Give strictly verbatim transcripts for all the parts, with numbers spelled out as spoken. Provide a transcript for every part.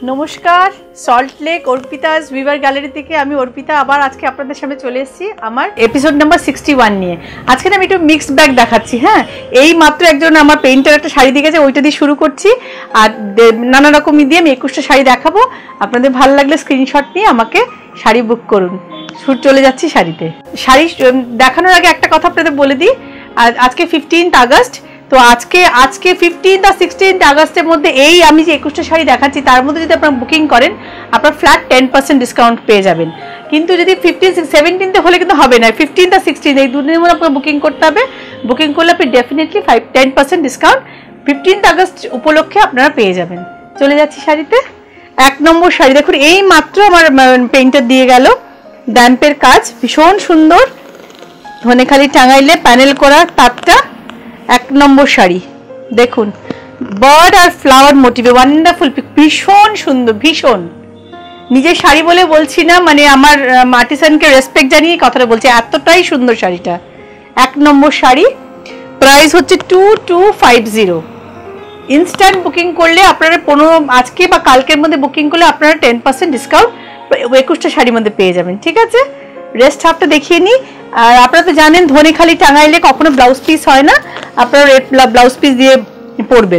নমস্কার, সল্ট লেক অর্পিতাস ভিভার গ্যালারি থেকে আমি অর্পিতা আবার আজকে আপনাদের সামনে চলে এসেছি আমার এপিসোড নাম্বার সিক্সটি ওয়ান নিয়ে। আজকে আমি একটু মিক্সড ব্যাগ দেখাচ্ছি। হ্যাঁ, এই মাত্র একজন আমার পেইন্টার একটা শাড়ি দিয়ে গেছে, ওইটা দিয়ে শুরু করছি। আর নানা রকমই দিয়ে আমি একুশটা শাড়ি দেখাবো। আপনাদের ভালো লাগলে স্ক্রিনশট নিয়ে আমাকে শাড়ি বুক করুন। শুট চলে যাচ্ছি শাড়িতে। শাড়ি দেখানোর আগে একটা কথা আপনাদের বলে দিই, আজকে ফিফটিন্থ আগস্ট। তো আজকে আজকে ফিফটিন্থ আর সিক্সটিন্থ আগস্টের মধ্যে এই আমি যে একুশটা শাড়ি দেখাচ্ছি তার মধ্যে যদি আপনারা বুকিং করেন আপনার ফ্ল্যাট টেন পার্সেন্ট ডিসকাউন্ট পেয়ে যাবেন। কিন্তু যদি ফিফটিন সেভেন্টিনতে হলে কিন্তু হবে না, ফিফটিন্থ আর সিক্সটিন্থ এই দুদিনের মধ্যে আপনাকে বুকিং করতে হবে। বুকিং করলে আপনি definitely five ten percent discount fifteenth August উপলক্ষে আপনারা পেয়ে যাবেন। চলে যাচ্ছি শাড়িতে। এক নম্বর শাড়ি দেখুন, এই মাত্র আমার পেইন্টার দিয়ে গেল, ড্যাম্পের কাজ, ভীষণ সুন্দর, ধনেখালি টাঙাইলে প্যানেল করা তারটা। এক নম্বর শাড়ি দেখুন, বার্ড আর ফ্লাওয়ার মোটিভে ওয়ান্ডারফুল, ভীষণ সুন্দর, ভীষণ। নিজের শাড়ি বলে বলছি না, মানে আমার আর্টিসানকে রেসপেক্ট জানিয়ে কথাটা বলছি, এতটাই সুন্দর শাড়িটা। এক নম্বর শাড়ি, প্রাইস হচ্ছে two two five zero. Instant booking করলে আপনারা পনেরো আজকে বা কালকের মধ্যে বুকিং করলে আপনারা টেন পার্সেন্ট ডিসকাউন্ট একুশটা শাড়ির মধ্যে পেয়ে যাবেন। ঠিক আছে, রেস্ট হাফটা দেখিয়ে নিই। আর আপনারা তো জানেন ধনেখালি টাঙাইলে কখনো ব্লাউজ পিস হয় না, আপনারা রেড ব্লাউজ পিস দিয়ে পরবেন।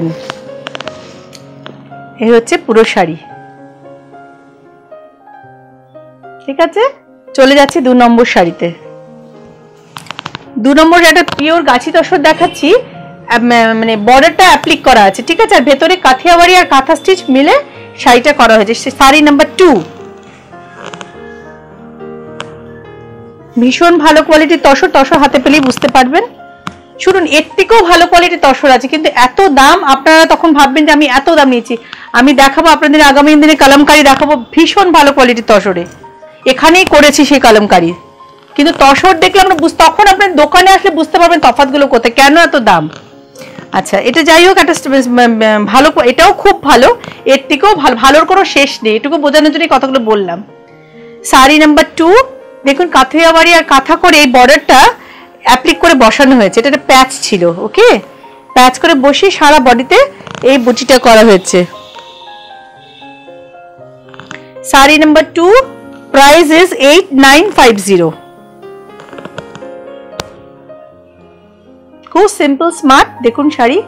এই হচ্ছে পুরো শাড়ি। ঠিক আছে, চলে যাচ্ছি দু নম্বর শাড়িতে। দু নম্বর একটা পিওর গাছি তসর দেখাচ্ছি, মানে বর্ডারটা অ্যাপ্লিক করা আছে। ঠিক আছে, আর ভেতরে কাথিয়াবাড়ি আর কাঁথা স্টিচ মিলে শাড়িটা করা হয়েছে। শাড়ি নাম্বার টু, ভীষণ ভালো কোয়ালিটির তসর। তসর হাতে পেলেই বুঝতে পারবেন। শুনুন, এর থেকেও ভালো কোয়ালিটির তসর আছে, কিন্তু এত দাম আপনারা তখন ভাববেন যে আমি এত দাম নিয়েছি। আমি দেখাবো আপনাদের আগামী দিনে কালামকারি দেখাবো, ভীষণ ভালো কোয়ালিটির তসরে, এখানেই করেছি সেই কালামকারি। কিন্তু তসর দেখলে আমরা বুঝ তখন আপনার দোকানে আসলে বুঝতে পারবেন তফাৎগুলো কোথায়, কেন এত দাম। আচ্ছা, এটা যাই হোক, একটা ভালো, এটাও খুব ভালো, এর থেকেও ভালো, ভালোর কোনো শেষ নেই। এটুকু বোঝানোর জন্য কথাগুলো বললাম। শাড়ি নাম্বার টু দেখুন, কাথিয়াবাড়ি আর কাঁথা করে এই বর্ডারটা অ্যাপ্লিক করে বসানো হয়েছে। এটা একটা প্যাচ ছিল, ওকে, প্যাচ করে বসিয়ে সারা বডিতে এই বুটিটা করা হয়েছে। Sari number two, price is eight nine five zero. খুব সিম্পল স্মার্ট। দেখুন শাড়ি,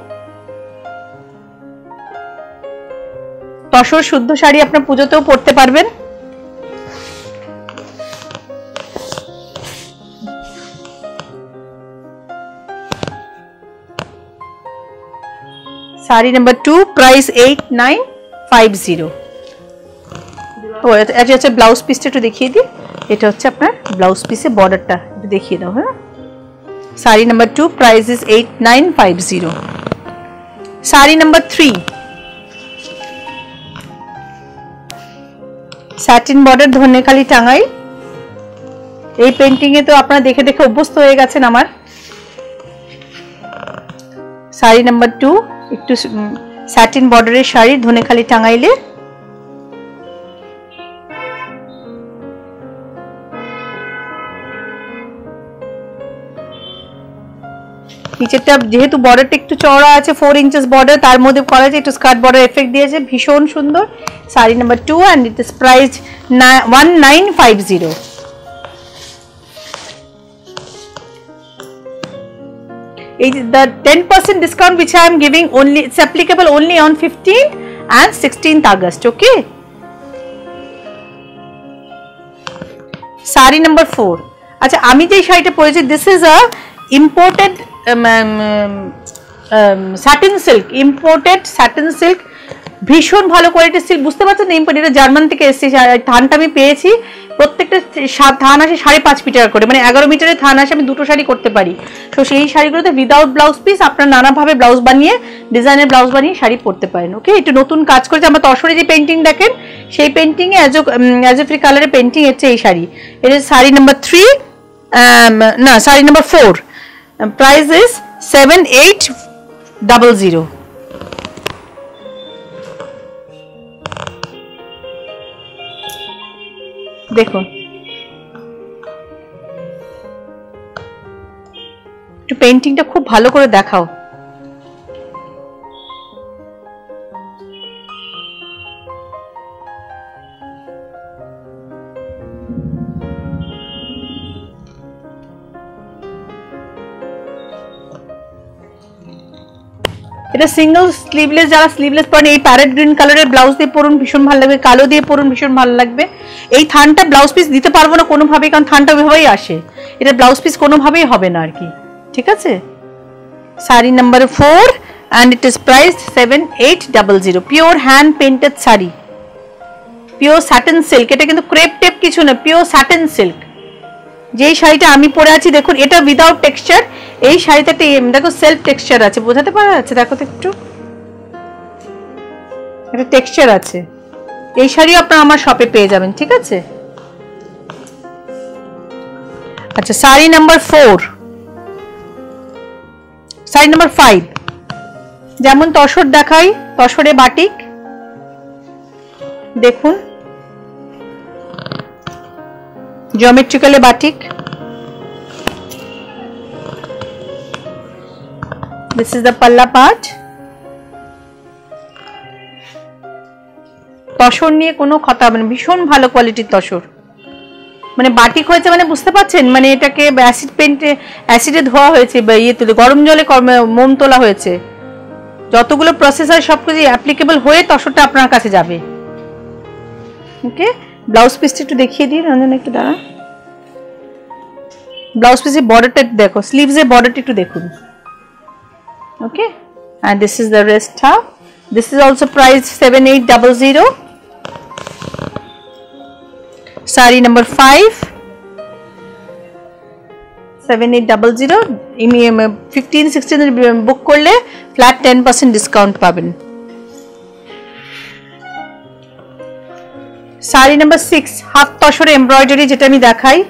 তসর শুদ্ধ শাড়ি, আপনার পুজোতেও পরতে পারবেন। Sari number two, price eight nine five zero. ও এটা হচ্ছে ব্লাউজ পিসটা, একটু দেখিয়ে দিই। এটা হচ্ছে আপনার ব্লাউজ পিসে বর্ডারটা, একটু দেখিয়ে দাও। হ্যাঁ, sari number two, price is eight nine five zero. Sari number three, satin border, Dhaniakhali টাঙাই। এই পেন্টিং এ তো আপনারা দেখে দেখে অভ্যস্ত হয়ে গেছেন আমার। শাড়ি নাম্বার টু, একটু স্যাটিন বর্ডারের শাড়ি, ধনেখালি টাঙাইলে। নিচেরটা যেহেতু বর্ডারটা একটু চওড়া আছে, ফোর ইঞ্চেস বর্ডার, তার মধ্যে করা আছে একটু স্কার্ট বর্ডার এফেক্ট দিয়েছে, ভীষণ সুন্দর। Sari number two and it is price one nine five zero. The ten percent discount which I am giving only, it's applicable only on fifteenth and sixteenth August. Okay. Sari number four. আচ্ছা, আমি যে শাড়িটা পরেছি, this is a imported um, um, um, satin silk, imported satin silk, ভীষণ ভালো কোয়ালিটির silk. বুঝতে পারছেন, ইম্পোর্ট, এটা জার্মান থেকে এসেছে। থানটা আমি পেয়েছি, প্রত্যেকটা থান আসে সাড়ে পাঁচ মিটার করে, মানে এগারো মিটারের থান আসে, আমি দুটো শাড়ি করতে পারি। তো সেই শাড়িগুলোতে উইদাউট ব্লাউজ পিস আপনারা নানাভাবে ব্লাউজ বানিয়ে, ডিজাইনের ব্লাউজ বানিয়ে শাড়ি পরতে পারেন। ওকে, একটু নতুন কাজ করেছে। আমার তসরে যে পেন্টিং দেখেন, সেই পেন্টিংয়ে অ্যাজ অ্যাজ এ ফ্রি কালারের পেন্টিং হচ্ছে এই শাড়ি। এটা শাড়ি নাম্বার থ্রি, না sari number four, price is seven eight double zero. দেখুন, একটু পেইন্টিংটা খুব ভালো করে দেখাও। এটা সিঙ্গেল স্লিভলেস, যারা স্লিভলেস পরেন এই প্যারেট গ্রিন কালারের ব্লাউজ দিয়ে পরুন, ভীষণ ভালো লাগবে। কালো দিয়ে পরুন, ভীষণ ভালো লাগবে। এই থানটা ব্লাউজ পিস দিতে পারবো না কোনোভাবেই, কারণ থানটা ওইভাবেই আসে, এটা ব্লাউজ পিস কোনোভাবেই হবে না আর কি, ঠিক আছে। Sari number four and it is priced seven eight zero zero, pure hand painted sari, pure satin silk. এটা কিন্তু ক্রেপ টেপ কিছু না, পিওর সাটিন সিল্ক। যেই শাড়িটা আমি পরে আছি দেখুন, এটা উইদাউট টেক্সচার। এই শাড়িটাতে দেখো সেলফ টেক্সচার আছে, বোঝাতে পারা যাচ্ছে? দেখো তো একটু, এটা টেক্সচার আছে। এই শাড়িও আপনারা আমার শপে পেয়ে যাবেন, ঠিক আছে। আচ্ছা, sari number four, sari number five. যেমন তসর দেখাই, তসরে বাটিক দেখুন, জিওমেট্রিক্যালে batik. This is the palla part. Tussar নিয়ে কোনো কথা হবে না, ভীষণ ভালো কোয়ালিটির তসর, মানে বাটিক হয়েছে মানে বুঝতে পারছেন, মানে এটাকে অ্যাসিড পেন্টে অ্যাসিডে ধোয়া হয়েছে বা ইয়ে তুলে গরম জলে মোম তোলা হয়েছে, যতগুলো প্রসেস হয় সবকিছু অ্যাপ্লিকেবল হয়ে তসরটা আপনার কাছে যাবে। ওকে, ব্লাউজ পিসটা একটু দেখিয়ে দিই রঞ্জন, একটু দাঁড়া। ব্লাউজ পিসের বর্ডারটা দেখো, স্লিভসের বর্ডারটা একটু দেখুন। Okay, and this is the rest half. This is also priced seven eight zero zero. Saree number five, seven eight zero zero. fifteen sixteen book করলে flat ten percent discount পাবেন। Saree number six, হাফ তসরে embroidery, যেটা আমি দেখাই।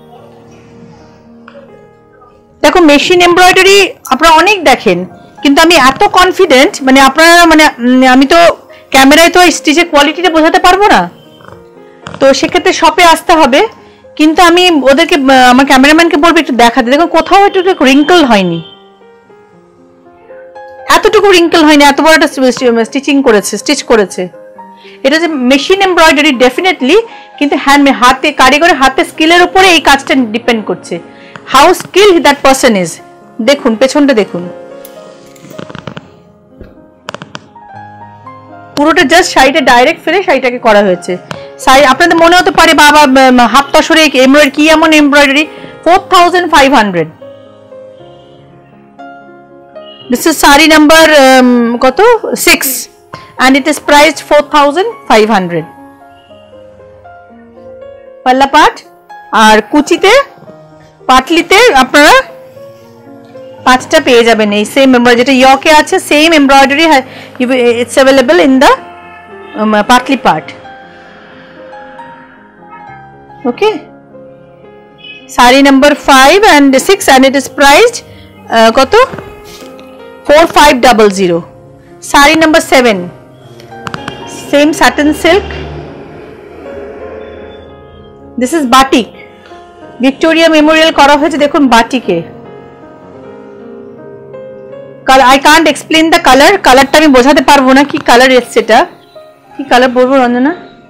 দেখো machine embroidery আপনারা অনেক দেখেন, কিন্তু আমি এত কনফিডেন্ট, মানে আপনারা মানে আমি তো ক্যামেরায় তো স্টিচের কোয়ালিটিটা বোঝাতে পারবো না, তো সেক্ষেত্রে শপে আসতে হবে। কিন্তু আমি ওদেরকে, আমার ক্যামেরাম্যানকে বলবো একটু দেখাতে, দেখুন কোথাও একটু রিঙ্কল হয়নি, এতটুকু রিঙ্কল হয়নি, এত বড় একটা স্টিচিং করেছে, স্টিচ করেছে। এটা যে মেশিন এমব্রয়ডারি ডেফিনেটলি, কিন্তু হ্যান্ড হাতে কারিগরের হাতে স্কিলের উপরে এই কাজটা ডিপেন্ড করছে, how skill that person is. দেখুন পেছনটা দেখুন, পুরোটা জাস্ট শাড়িটা ডাইরেক্ট ফেলে শাড়িটাকে করা হয়েছে। শাড়ি আপনাদের মনে হতে পারে বাবা হাফ তসরে এমব্রয়ডারি, কি এমন embroidery, four thousand five hundred. This is sari number কত, six, and it is priced four thousand five hundred. পাল্লা পাট আর কুচিতে পাটলিতে আপনারা পাঁচটা পেয়ে যাবেন এই সেম এমব্রয়ডারি, যেটা ইয়কে আছে same embroidery, it's available in the পাটলি part. Okay, sari number five and six, and it is priced কত, four five zero zero. Sari number seven, same satin silk. This is batik, Victoria Memorial করা হয়েছে দেখুন বাটিকে। I can't explain the color, কালারটা আমি বোঝাতে পারবো না কি কালার এসছে, এটা কি কালার বলবো Ranjana?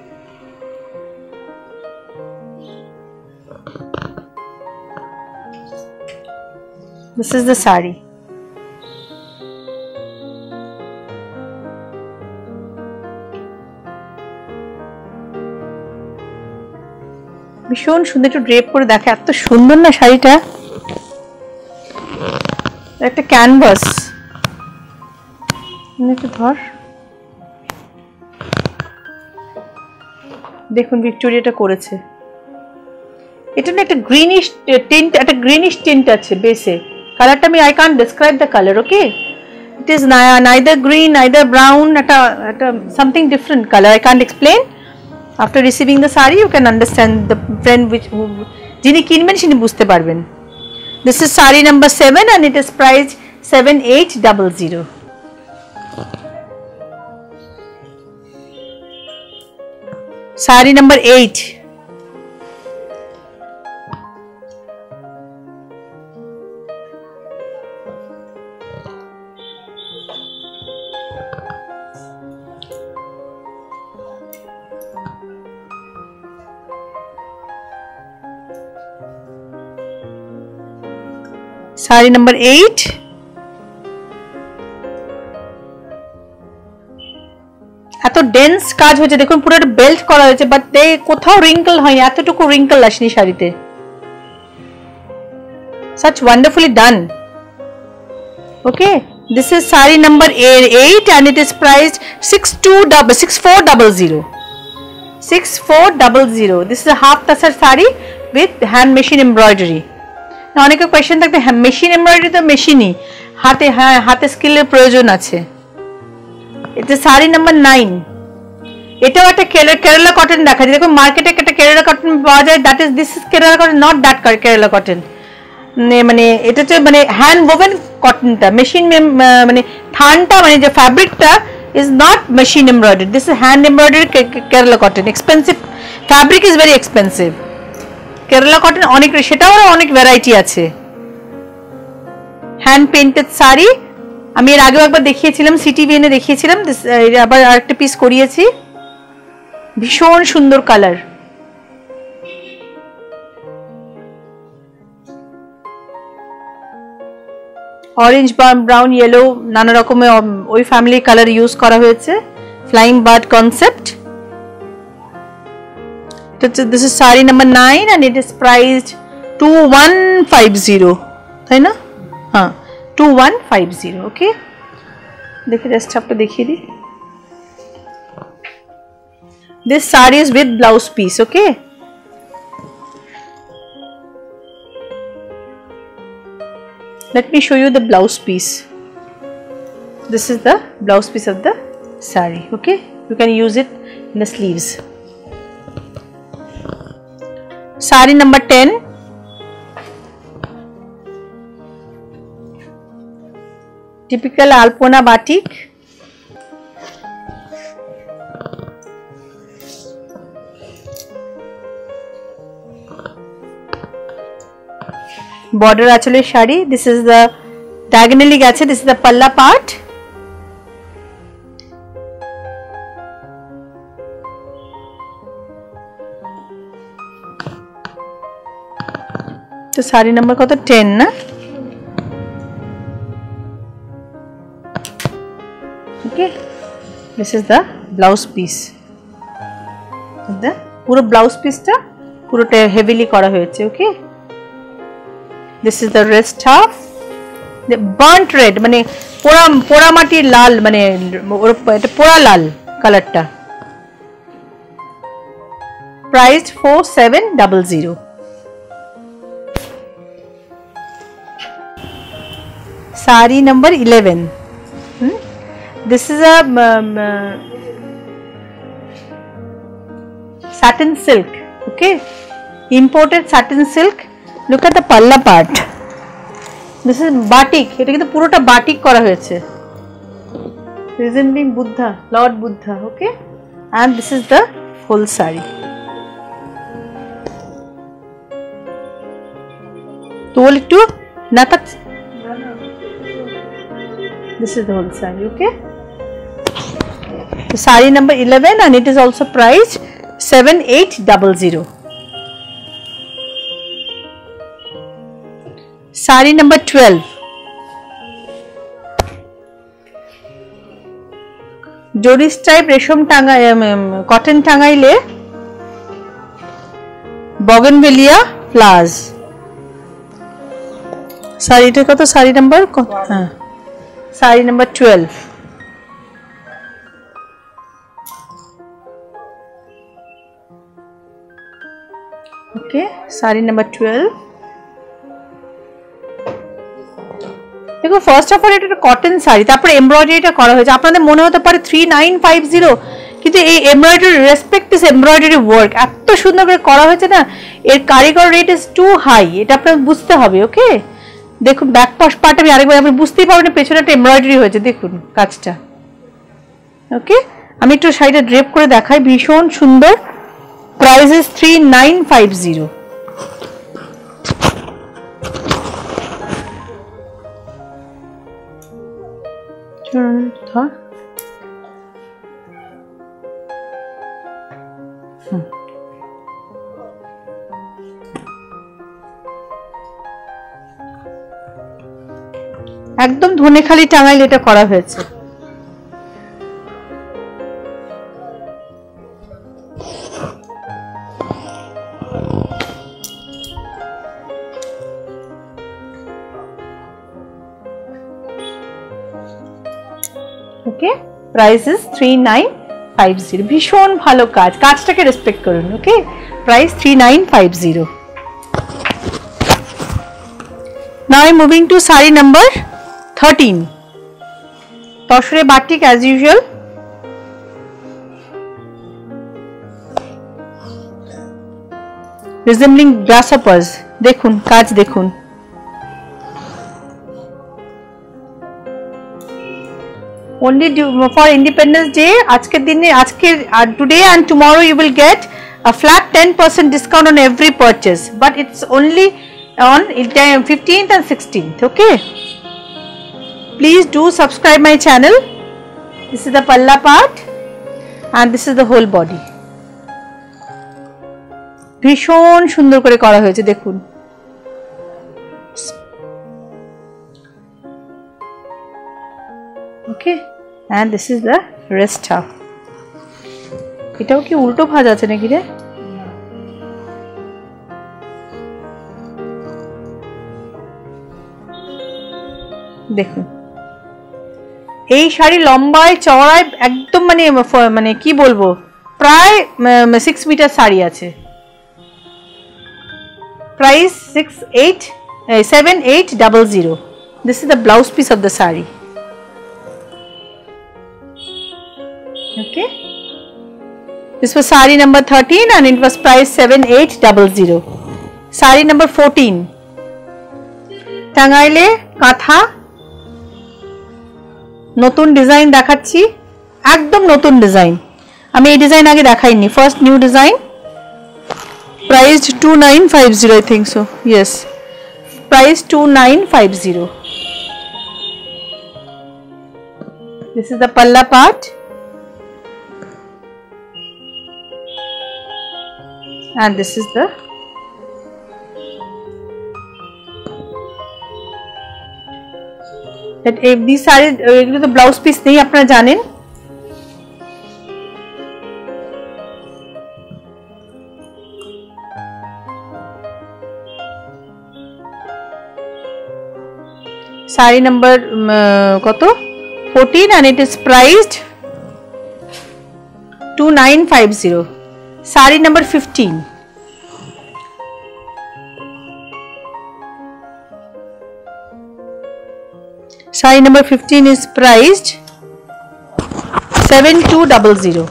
This is the saree. ভীষণ সুন্দর, একটু ড্রেপ করে দেখে, এত সুন্দর না শাড়িটা, একটা ক্যানভাস। একটু ধর, দেখুন ভিক্টোরিয়াটা করেছে, এটা না একটা গ্রিনিশ টিন্ট, একটা গ্রিনিশ টিন্ট আছে বেসে, কালারটা আমি I can't describe the colour. Okay, it is neither green neither brown, একটা একটা something different colour, I can't explain. After receiving the saree, you can understand the friend which jini kinben shini bujhte parben. This is saree number seven, and it is priced seven eight zero zero. Saree number eight. Saree number eight. এত dense কাজ হয়েছে দেখুন, পুরো belt করা হয়েছে, but they কোথাও wrinkle হয়নি, এতটুকু রিঙ্কল আসেনি শাড়িতে। Such wonderfully done. Okay, this is saree number eight and it is priced six two double six four double zero. Six four double zero. This is a half tasar saree with hand machine embroidery. Now অনেকে question থাকবে, হ্যাঁ machine embroidery তো মেশিনই, হাতে হ্যাঁ হাতে স্কিলের প্রয়োজন আছে। এটা শাড়ি নাম্বার নাইন। এটাও একটা কেরালা কটন দেখা যায়, দেখুন মার্কেটে একটা কেরালা কটন পাওয়া যায়, that is this is Kerala cotton, not that Kerala cotton. মানে এটা হচ্ছে মানে হ্যান্ড ওভেন কটনটা, মেশিন মানে থানটা মানে যে ফ্যাব্রিকটা is not machine embroidery, this is hand embroidery Kerala cotton. Expensive fabric is very expensive. Kerala cotton অনেক, সেটাও অনেক ভ্যারাইটি আছে। হ্যান্ড পেইন্টেড শাড়ি, আমি এর আগেও একবার দেখিয়েছিলাম, সিটিভিএনে দেখিয়েছিলাম, আবার আরেকটা পিস করিয়েছি, ভীষণ সুন্দর কালার। অরেঞ্জ ব্রাউন ইয়েলো নানা রকমের ওই ফ্যামিলি কালার ইউজ করা হয়েছে, flying bird concept. This is sari number nine and it is priced two one five zero, তাই না? হ্যাঁ two one five zero। ওকে, দেখি ডেস্কটপটা দেখিয়ে দিই। This saree is with blouse piece, okay? Let me show you the blouse piece. This is the blouse piece of the saree, okay? You can use it in the sleeves. Saree number ten. Typical Alpona batik. Border achole shari. This is the diagonally gache. This is the palla part. So sari number koto ten na. Okay. This is the blouse piece. The puro blouse piece ta puro heavily kora hoyeche. Okay. This is the rest half. The burnt red, মানে পোড়া পোড়া মাটির লাল, মানে এটা পোড়া লাল কালারটা। Priced four seven double zero. Saree number eleven. Hmm? This is a um, uh, satin silk. Okay, imported satin silk. Look at the palla part. This is batik. এটা কিন্তু পুরোটা batik করা হয়েছে, resembling Buddha, Lord Buddha. Okay, and this is the whole saree. তোল একটু না তা, this is the whole saree. Okay, so saree number eleven and it is also priced seven eight double zero. Saree number twelve. Joris type রেশম টাঙ্গা cotton টাঙ্গাইলে bougainvillea flowers. শাড়িটা কত? Sari number হ্যাঁ sari number twelve। Okay, sari number twelve। দেখো first of all এটা একটা cotton sari, তারপরে এমব্রয়ডারিটা করা হয়েছে। আপনাদের মনে হতে পারে থ্রি নাইন ফাইভ জিরো, কিন্তু এই embroidery respect this embroidery work এত সুন্দর করে করা হয়েছে না, এর কারিগর রেট ইজ টু হাই, এটা আপনার বুঝতে হবে। ওকে, দেখুন ব্যাক পার্ট আমি আরেকবার, আপনি বুঝতেই পারবেন পেছনে একটা এমব্রয়ডারি হয়েছে, দেখুন কাজটা। ওকে, আমি একটু শাড়িটা ড্রেপ করে দেখাই, ভীষণ সুন্দর। Price is three nine five zero. একদম ধনেখালি টাঙ্গাইল এটা করা হয়েছে। Okay, price is three nine five zero. ভীষণ ভালো কাজ, কাজটাকে রেসপেক্ট করুন। Okay, price three nine five zero. Now I am moving to saree number thirteen. তসরে বাটিক as usual. Resembling grasshoppers. দেখুন কাজ দেখুন। Only for Independence Day আজকের দিনে আজকের today and tomorrow you will get a flat ten percent discount on every purchase, but it's only on fifteenth and sixteenth. Okay, please do subscribe my channel. This is the palla part and this is the whole body. ভীষণ সুন্দর করে করা হয়েছে দেখুন। Okay, and this is the rest half. এটাও কি উল্টো ভাঁজ আছে নাকি রে? দেখুন এই শাড়ি লম্বায় চওড়ায় একদম মানে মানে কি বলবো, প্রায় সিক্স মিটার শাড়ি আছে। Price six eight seven eight double zero. This is the blouse piece of the sari. Okay, this was saree number thirteen and it was price seven eight double zero. Saree number fourteen, টাঙ্গাইলে কাঁথা, নতুন design দেখাচ্ছি, একদম নতুন design. আমি এই design আগে দেখাইনি, first new design. Price two nine five zero, I think so, yes, price two nine five zero. This is the palla part and this is the that if these सारे एगुलो तो ब्लाउज पीस नहीं अपना जानें। Sari number कतो fourteen and it is priced two nine five zero. Saree number fifteen, saree number fifteen is priced seven two double zero.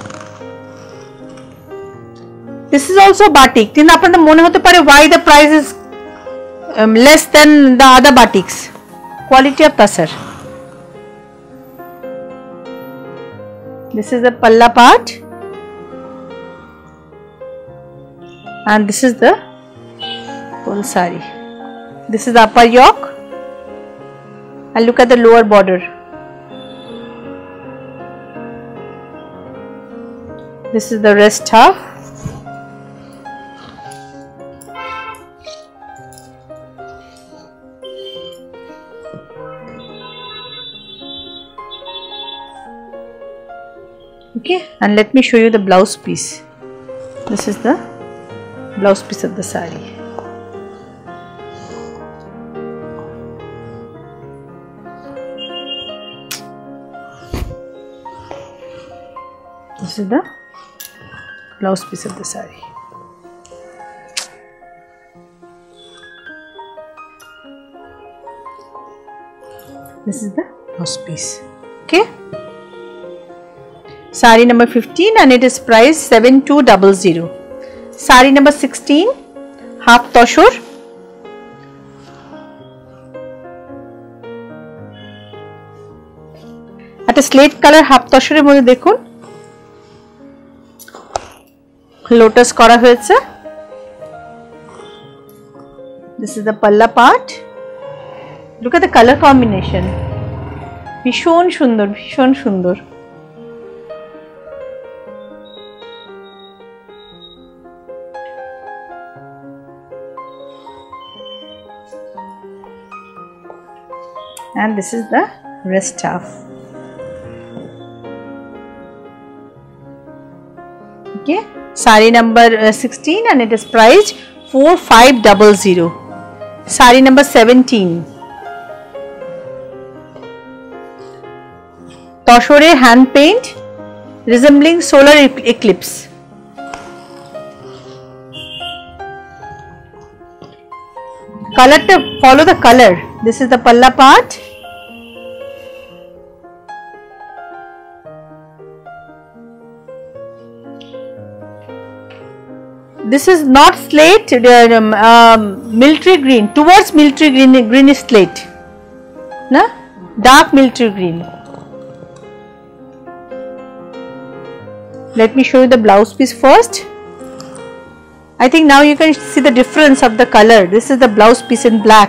This is also batik. কিন্তু আপনাদের মনে হতে পারে why the price is um, less than the other batiks. Quality of tasar. This is the palla part. And this is the whole saree. This is the upper yoke and look at the lower border. This is the rest half. Okay, and let me show you the blouse piece. This is the blouse piece of the saree. This is the blouse piece of the saree. This is the blouse piece. Okay, saree number fifteen and it is priced seven two double zero. Saree number sixteen, half toshor. At a slate color half toshor এর মধ্যে দেখুন lotus করা হয়েছে। This is the palla part. Look at the color combination. ভীষণ সুন্দর, ভীষণ সুন্দর। And this is the rest half. Okay, saree number uh, sixteen and it is priced four five double zero. Saree number seventeen. তসরে hand paint resembling solar eclipse. Color to follow the color. This is the palla part. This is not slate, um, um, military green, towards military green, greenish slate, na? Dark military green. Let me show you the blouse piece first. I think now you can see the difference of the color. This is the blouse piece in black.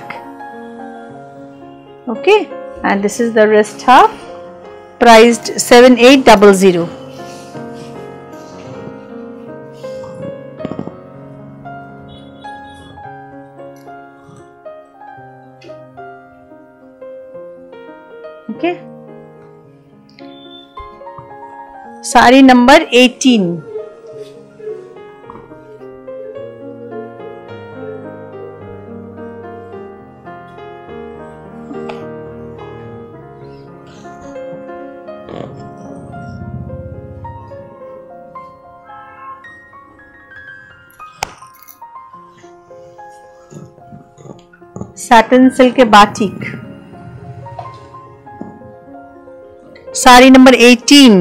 Okay, and this is the rest half, priced seven eight zero zero. Okay, sari number eighteen. Satin silk batik. Sari number eighteen.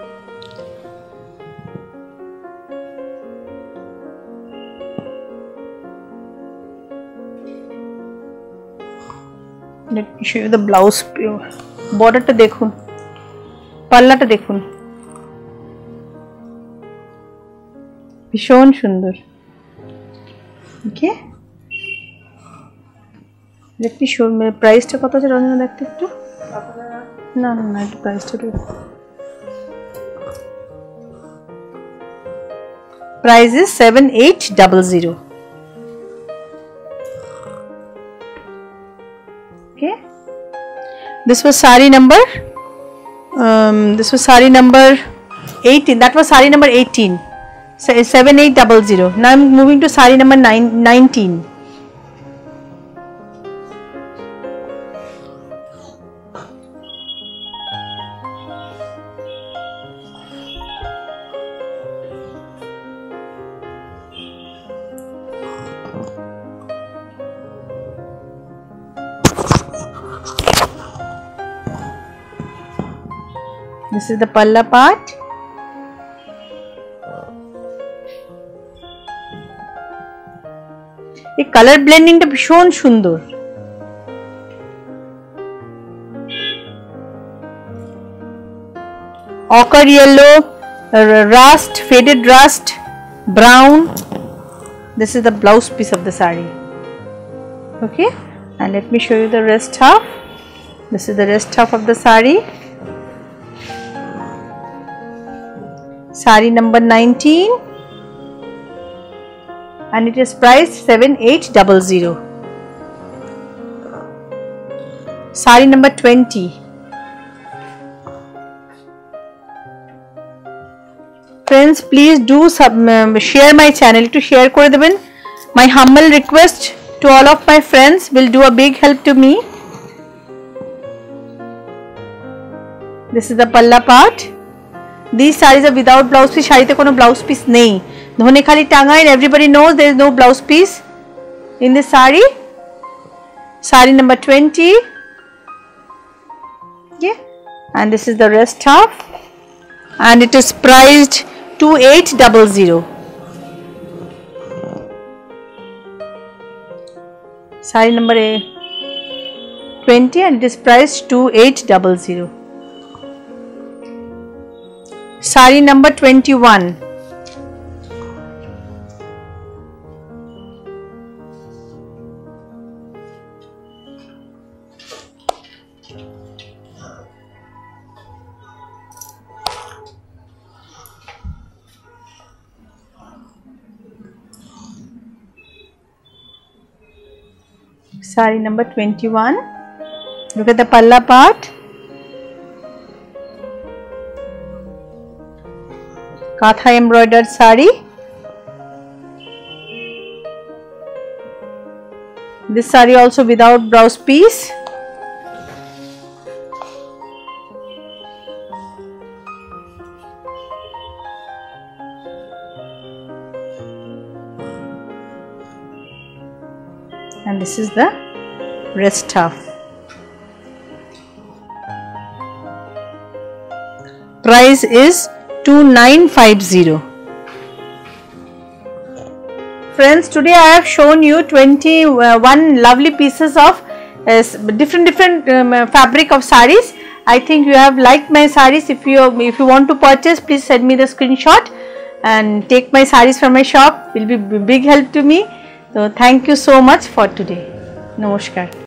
Let me show you the blouse. Border ta dekhun, palla ta dekhun, bishon সুন্দর. Okay, let me show you price টা কত আছে রঞ্জনা দেখতে একটু। না না না একটু price টা একটু। Price is seven eight zero zero. Okay, this was sari number um, this was sari number eighteen. That was sari number eighteen. So seven eight zero zero. Now I'm moving to sari number nine nineteen. This is the palla part. The color blending টা ভীষণ সুন্দর। Ochre yellow, rust, faded rust, brown. This is the blouse piece of the sari. Okay, and let me show you the rest half. This is the rest half of the sari. Sari number nineteen, and it is priced seven eight zero zero. Sari number twenty. Friends, please do sub, um, share my channel. To share kore deben. My humble request to all of my friends will do a big help to me. This is the palla part. These sarees are without blouse piece. Sharite kono blouse piece nei. Dhone khali tanga, and everybody knows there is no blouse piece in this sari. Sari number twenty. Yeah, and this is the rest half, and it is priced two eight zero zero. Sari number twenty, and it is priced two eight zero zero. Sari number twenty-one. Sari number twenty-one. Look at the palla part. Katha embroidered sari. This sari also without blouse piece. and this is the rest half. Price is two nine five zero. Friends, today I have shown you twenty-one lovely pieces of uh, different different um, fabric of sarees. I think you have liked my sarees. If you if you want to purchase, please send me the screenshot and take my sarees from my shop. Will be big help to me. So thank you so much for today. Namaskar.